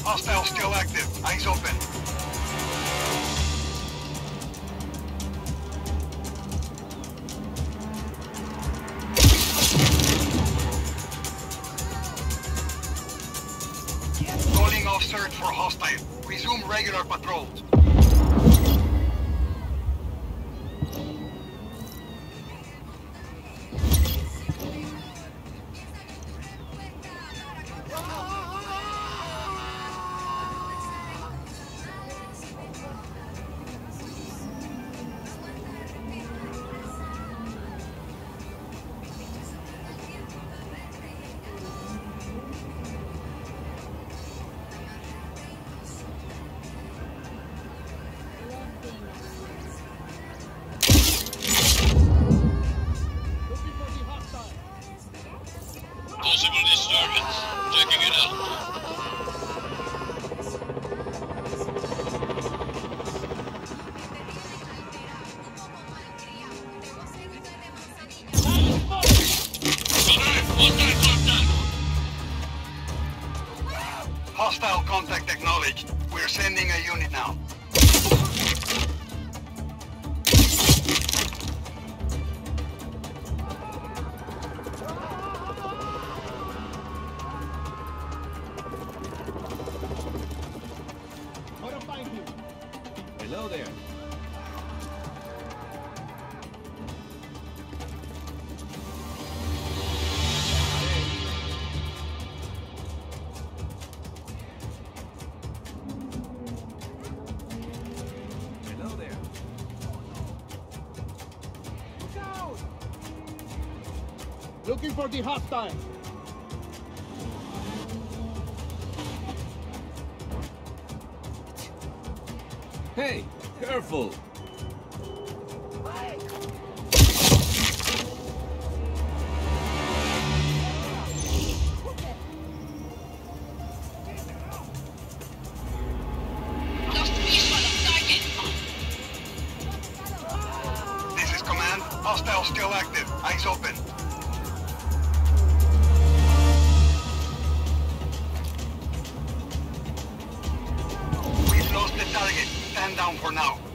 Hostile still active. Eyes open. Calling off search for hostile. Resume regular patrols. Possible disturbance. Checking it out. Hostile contact acknowledged. We're sending a unit now. Hello there. Hello there. Look out! Looking for the hostile. Hey, careful! This is command. Hostile still active. Eyes open. We've lost the target. Stand down for now.